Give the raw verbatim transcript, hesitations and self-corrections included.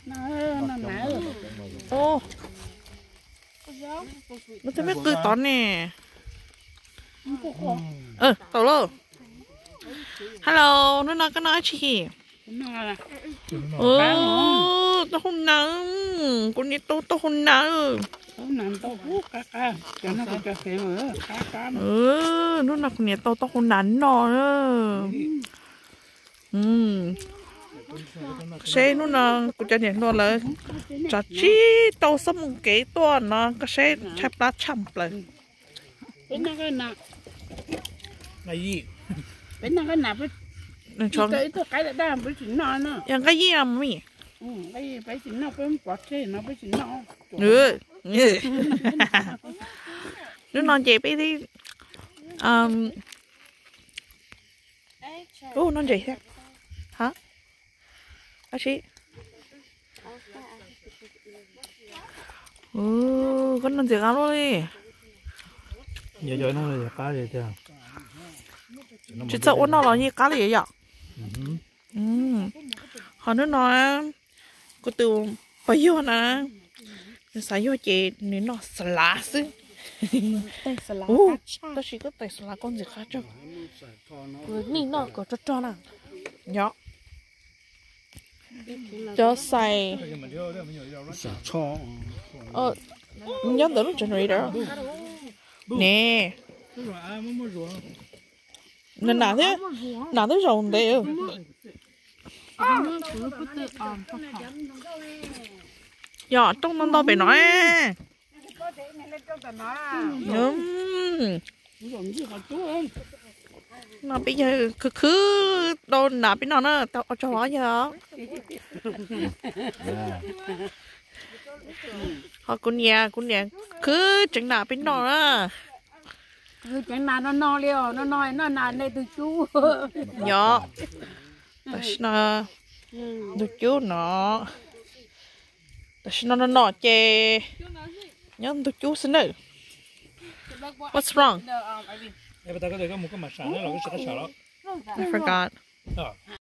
nó nó nở ô nó thấy mấy cười tón nè ờ tao lô hello nó nói cái nói chị ừ tao không nắng con đi tao tao không nắng tao nằm tao hút cá cá cho nó có cho phê nữa cá cá ừ nó là con đi tao tao không nắng nó ừ xe nó là cũng cho nhận nó là chả chỉ tao sống một cái to nó cái xe chắp lá chăm lại bên nó cái nào cái gì bên nó cái nào bên cho cái tôi cái là đam bên chính nó nữa yang cái gì à mày ừ cái bên chính nó bên quạt xe nó bên chính nó ừ ừ nó non chị bé đi um ô non chị thế hả à chị ừ con non chị ăn luôn đi giờ giờ nó là cá gì thế chị sợ uống nó là như cá gì vậy ừ họ nó nói có từ bây giờ nè sai vô chị nên nó sả xứ ô ta chỉ có tay sả con gì khác chứ nên nó có cho cho nè nhớ cho xài cho ờ nhớ tới lúc generator nè nên nào thế nào thế rồi đều dạ trong năm đâu phải nói nó bây giờ cứ cứ đâu nào bên nào nữa tao cho nó giờ họ con nhà con nhà cứ chẳng nào bên nào nữa cứ chẳng nào nó no liều nó nói nó nà này từ chú nhỏ nó từ chú nó nó nó nó chê nhớ từ chú xin nữa what's wrong em ta có thể có một cái mặt sẵn đó là cái sẵn đó I forgot